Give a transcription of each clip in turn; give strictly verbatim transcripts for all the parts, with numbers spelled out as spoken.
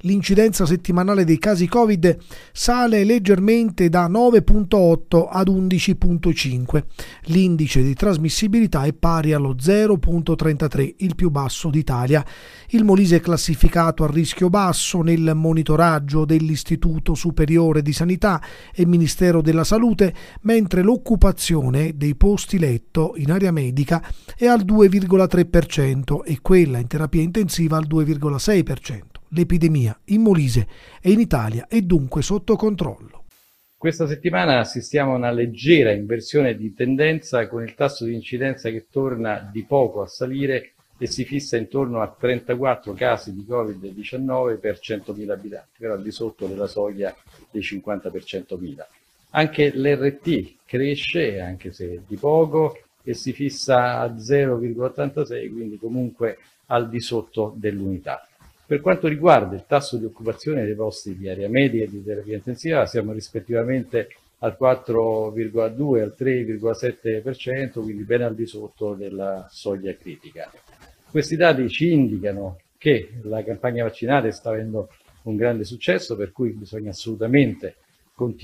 L'incidenza settimanale dei casi Covid sale leggermente da nove virgola otto ad undici virgola cinque. L'indice di trasmissibilità è pari allo zero virgola trentatré, il più basso d'Italia. Il Molise è classificato a rischio basso nel monitoraggio dell'Istituto Superiore di Sanità e Ministero della Salute, mentre l'occupazione dei posti letto in area medica è al due virgola tre per cento e quella in terapia intensiva al due virgola sei per cento. L'epidemia in Molise e in Italia è dunque sotto controllo. Questa settimana assistiamo a una leggera inversione di tendenza con il tasso di incidenza che torna di poco a salire e si fissa intorno a trentaquattro casi di Covid diciannove per centomila abitanti, però al di sotto della soglia dei cinquanta per centomila. Anche l'R T cresce, anche se di poco, e si fissa a zero virgola ottantasei, quindi comunque al di sotto dell'unità. Per quanto riguarda il tasso di occupazione dei posti di area media e di terapia intensiva, siamo rispettivamente al quattro virgola due e al tre virgola sette per cento, quindi ben al di sotto della soglia critica. Questi dati ci indicano che la campagna vaccinale sta avendo un grande successo, per cui bisogna assolutamente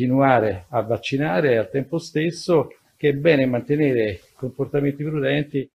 continuare a vaccinare e al tempo stesso che è bene mantenere comportamenti prudenti